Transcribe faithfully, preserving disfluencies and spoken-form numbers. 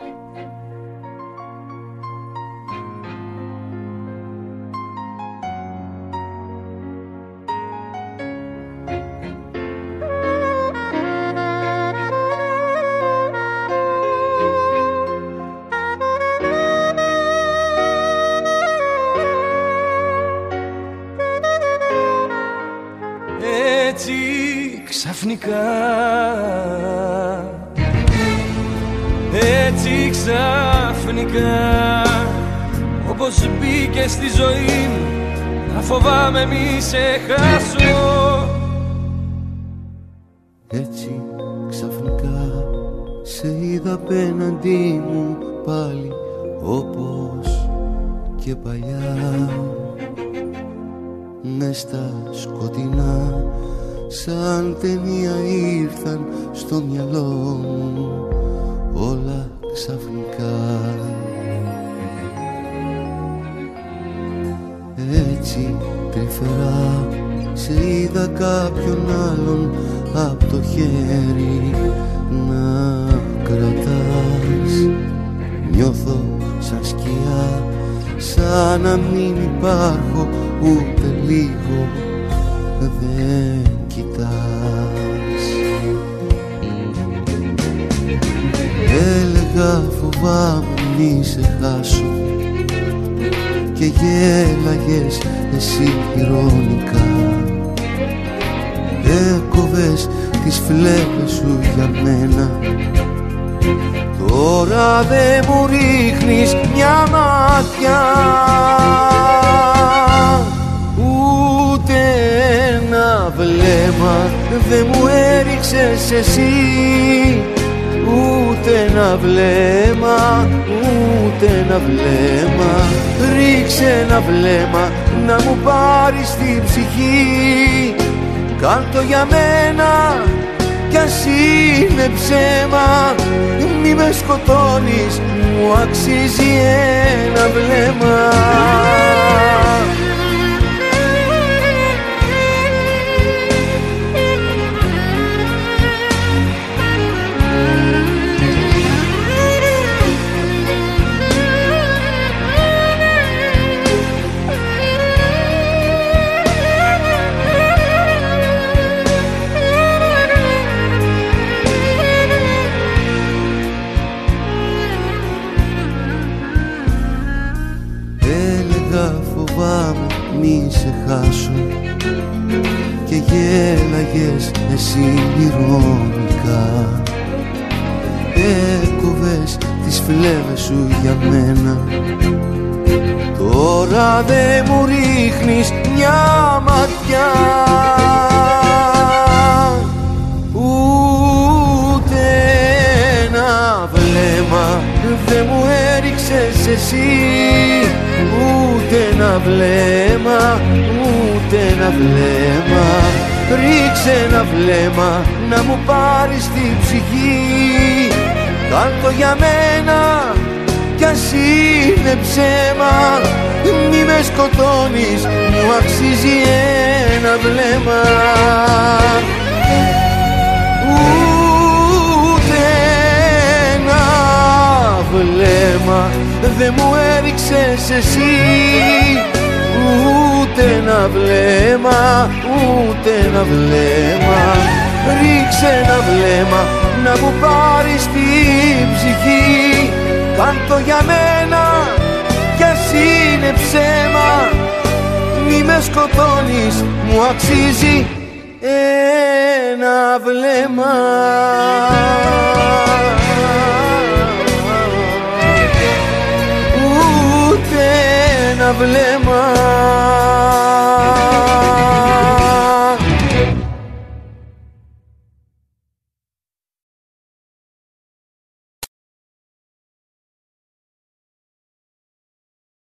Έτσι ξαφνικά, έτσι ξαφνικά, όπως μπήκε στη ζωή μου, να φοβάμαι μη σε χάσω. Έτσι ξαφνικά σε είδα απέναντί μου πάλι, όπως και παλιά. Μες στα σκοτεινά σαν ταινία ήρθαν στο μυαλό μου όλα ξαφνικά. Έτσι τρυφερά σε είδα κάποιον άλλον απ' το χέρι να κρατάς. Νιώθω σαν σκιά, σαν να μην υπάρχω ούτε λίγο, δεν κοιτάς. Έλεγα φοβάμαι μη σε χάσω και γέλαγες εσύ ηρωνικά. Έκοβες τις φλέβες σου για μένα, τώρα δε μου ρίχνεις μια ματιά. Ούτε ένα βλέμμα δε μου έριξες εσύ, ούτε ένα βλέμμα, ούτε ένα βλέμμα. Ρίξε ένα βλέμμα να μου πάρεις την ψυχή. Κάντο για μένα κι ας είναι ψέμα, μη με σκοτώνεις, μου αξίζει ένα βλέμμα. Μη σε χάσω και γέλαγες εσύ ηρωνικά. Έκοβες τις φλέβες σου για μένα, τώρα δε μου ρίχνεις μια ματιά. Ούτε ένα βλέμμα δε μου έριξες εσύ, ούτε ένα βλέμμα, ούτε ένα βλέμμα. Ρίξε ένα βλέμμα να μου πάρεις την ψυχή. Κάντο για μένα κι ας είναι ψέμα, μη με σκοτώνεις, μου αξίζει ένα βλέμμα. Ούτε ένα βλέμμα δε μου έριξες εσύ, ούτε ένα βλέμμα, ούτε ένα βλέμμα. Ρίξε ένα βλέμμα να μου πάρεις την ψυχή. Κάντο για μένα κι ας είναι ψέμα, μη με σκοτώνεις, μου αξίζει ένα βλέμμα. Ένα βλέμμα.